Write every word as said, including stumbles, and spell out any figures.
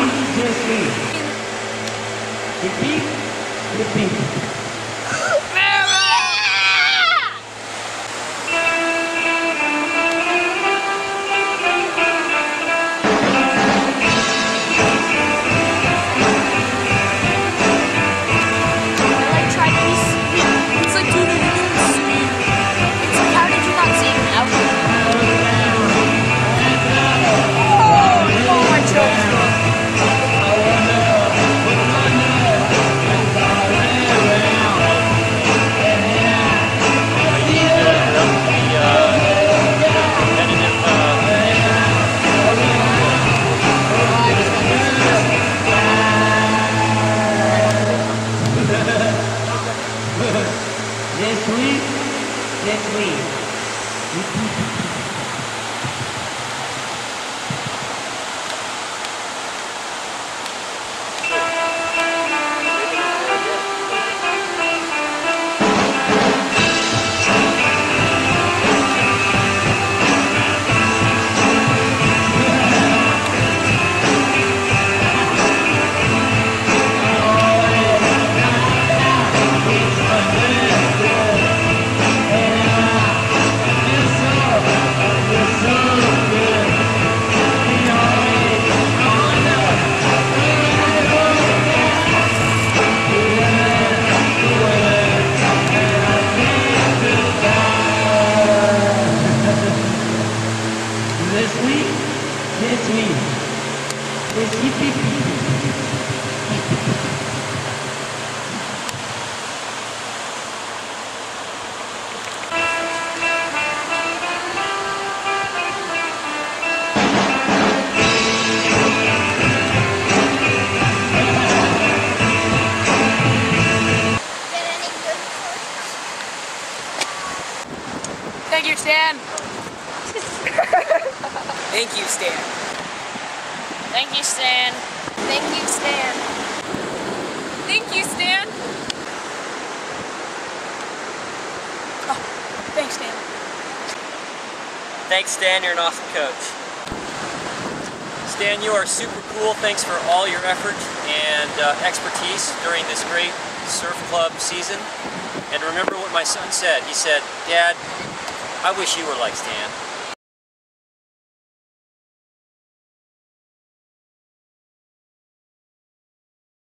just oui. Repeat, repeat. Yes, oui. Yes, oui. Yes, oui. Yes, oui. Yes, hip, hip, hip. Thank you, Stan. Thank you, Stan. Thank you, Stan. Thank you, Stan. Thank you, Stan. Oh, thanks, Stan. Thanks, Stan. You're an awesome coach. Stan, you are super cool. Thanks for all your effort and uh, expertise during this great surf club season. And remember what my son said. He said, "Dad, I wish you were like Stan."